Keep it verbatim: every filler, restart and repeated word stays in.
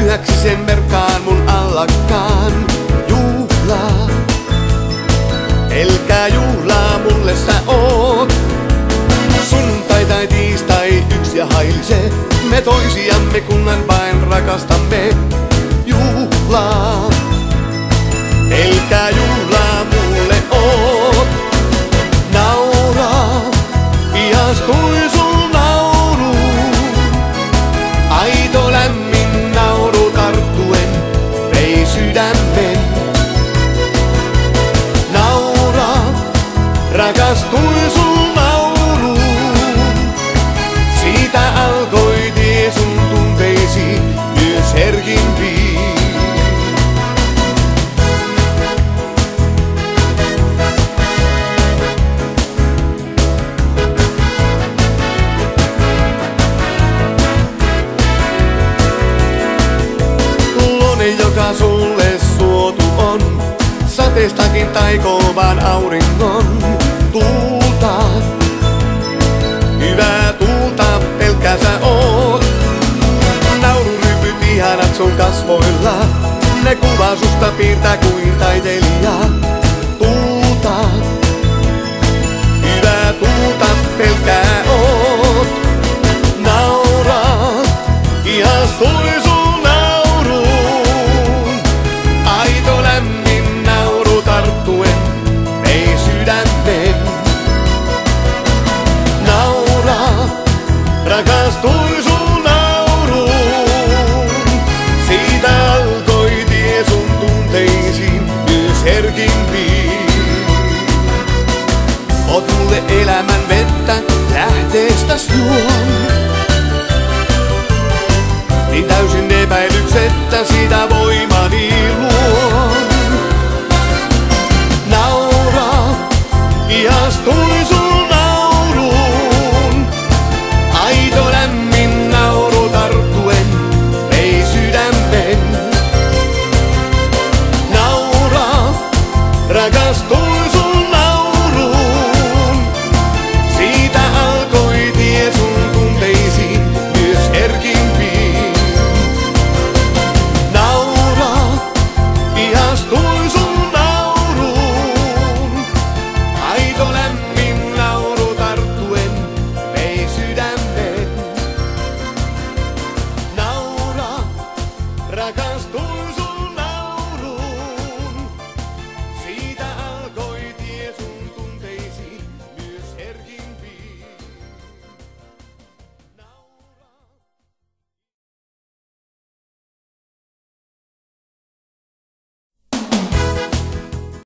pyhäksi sen merkkaan mun allakkaan. Juhlaa, pelkää juhlaa mulle sä oot. Sunnuntai tai tiistai yks ja hailise, me toisiamme kunnan vain rakastamme. Juhlaa, pelkää juhlaa mulle oot. Nauraa, ihastui sul nauruun. Aito lämmin nauru tarttuen vei sydämen. Nauraa, rakastui sul nauruun. Siitä alkoi tie sun tunteisiin, myös herkimpiin. Joka sulle suotu on, sateestakin taikoo vaan auringon tuulta. Hyvää tuulta pelkkää sä oot. Naururypyt ihanat sun kasvoilla, ne kuvaa susta piirtää kuin taiteilija. Tuulta, hyvää tuulta pelkkää oot. Nauraa, ihastui sun. Rakastui sun nauruun, siitä alkoi tie sun tunteisiin, myös herkimpiin. Oot mulle elämän vettä, lähteestäs juon. Niin täysin epäilyksettä sitä voimaa.